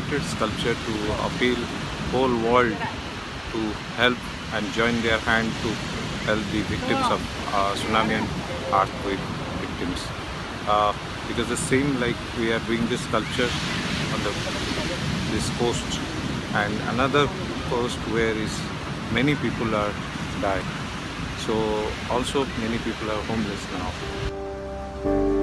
created sculpture to appeal whole world to help and join their hand to help the victims of tsunami and earthquake victims. Because the same like we are doing this sculpture on this coast and another coast where is many people are died. So also many people are homeless now.